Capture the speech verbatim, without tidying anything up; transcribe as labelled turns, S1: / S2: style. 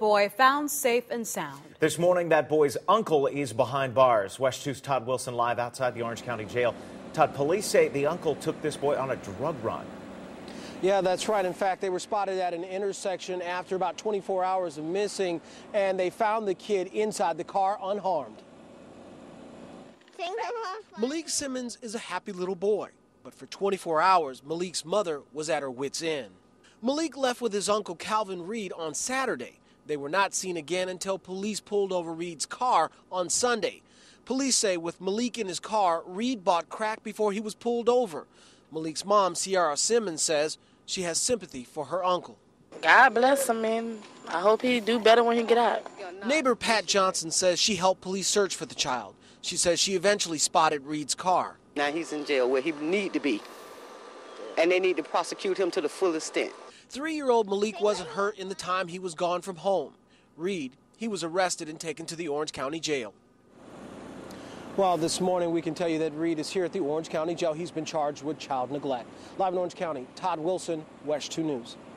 S1: boy found safe and sound.
S2: This morning, that boy's uncle is behind bars. West two's Todd Wilson live outside the Orange County Jail. Todd, police say the uncle took this boy on a drug run.
S3: Yeah, that's right. In fact, they were spotted at an intersection after about twenty-four hours of missing, and they found the kid inside the car unharmed. Malik Simmons is a happy little boy, but for twenty-four hours, Malik's mother was at her wit's end. Malik left with his uncle Calvin Reed on Saturday. They were not seen again until police pulled over Reed's car on Sunday. Police say with Malik in his car, Reed bought crack before he was pulled over. Malik's mom, Ciara Simmons, says she has sympathy for her uncle.
S4: God bless him, man. I hope he do better when he get out.
S3: Neighbor Pat Johnson says she helped police search for the child. She says she eventually spotted Reed's car.
S5: Now he's in jail where he need to be, and they need to prosecute him to the full extent.
S3: Three-year-old Malik wasn't hurt in the time he was gone from home. Reed, he was arrested and taken to the Orange County Jail. Well, this morning we can tell you that Reed is here at the Orange County Jail. He's been charged with child neglect. Live in Orange County, Todd Wilson, West two News.